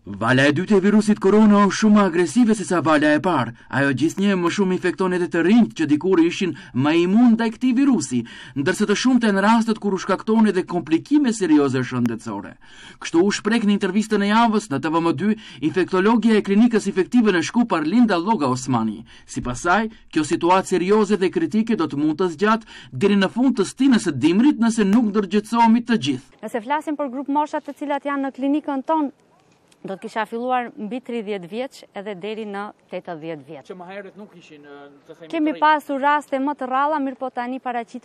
Vala e dytë e virusit korona është shumë agresive se sa vala e parë. Ajo gjithnjë më shumë infekton edhe të rinjt që dikur ishin më imun ndaj këtij virusi, ndërsa të shumta në rastet kur u shkakton edhe komplikime serioze shëndetësore. Kështu u shpreh në intervistën e javës në TVM2 infektologja e klinikës infektive në Shkupar Linda Lloga Osmani. Sipas saj, kjo situatë serioze dhe kritike do të mund të zgjatë deri në fund të stinës së dimrit nëse nuk ndërgjetësohemi të gjithë. Nëse flasim për grup moshat të cilat janë në klinikën tonë, do të kisha filluar mbi 30 vjeç edhe deri në 80 vjeç. Që më herët nuk ishin të themi. Kemi pasur raste më të rralla, mirë po tani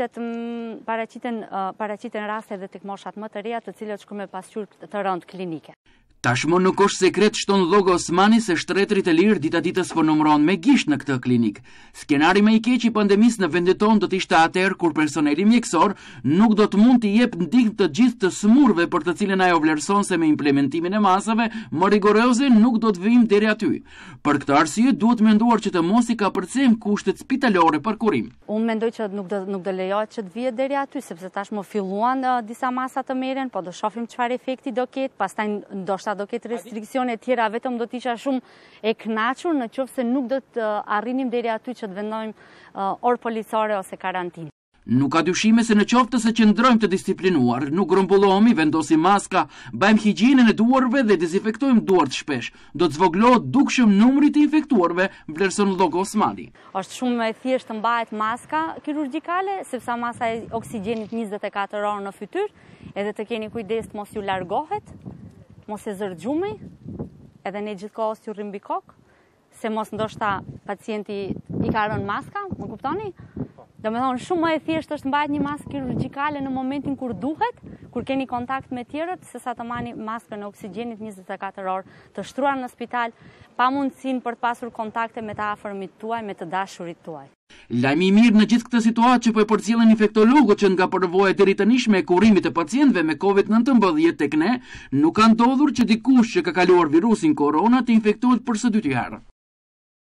paraqiten raste edhe tek moshat më të reja, të cilët shkojnë me pasqyrë të rëndë klinike. Tashmë nuk është sekret, shton Lloga Osmani, se shtretërit e lirë dita ditës po numëron me gisht në këtë klinik. Skenari më i keq i pandemisë në vendin tonë do të ishte atëherë kur personeli mjekësor nuk do të mund të jep ndihmë të gjithë të smurve, për të cilën ajo vlerëson se me implementimin e masave më rigoroze nuk do të vijmë deri aty. Për këtë arsye duhet menduar që të mos i kapërcejmë kushtet spitalore për kurim. Unë mendoj që nuk do lejohet që të vihet deri aty, sepse tashmë filluan disa masa të merren, po do shohim çfarë efekti do ketë, pastaj ndoshta do ketë restriksione tjera, vetëm do të isha shumë e kënaqur në qoftë se nuk do të arrinim deri aty që të vendojmë orë policore ose karantinë. Nuk ka dyshime se në qoftë se qëndrojmë të disiplinuar, nuk grumbullohemi, vendosim maska, bëjmë higjienën e duarve dhe dezinfektojmë duart shpesh, do të zvoglohet dukshëm numri të infektuarve, vlerëson Lloga Osmani. Është shumë e thjeshtë të mbahet maska kirurgjikale, sepse masa e oksigjenit 24 orë në fytyrë, edhe të keni kujdes të mos ju largohet, mos e zërgjumi, edhe ne gjithkohës ju rrim mbi kokë, se mos ndoshta pacienti i ka rënë maska, më kuptoni? Domethënë shumë më e thjeshtë është mbajt një maskë kirurgjikale në momentin kur duhet, kur keni kontakt me tjerët, sesa të marrni maskën e oksigjenit 24 orë, të shtruar në spital, pa mundësinë për të pasur kontakte me të afërmit tuaj, me të dashurit tuaj. Lajmi i mirë në gjithë këtë situatë që po e përcjellin infektologët që nga përvoja deri tani me kurimit të pacientëve me COVID-19 tek ne, nuk ka ndodhur që dikush që ka kaluar virusin korona të infektohet për së dyti herë.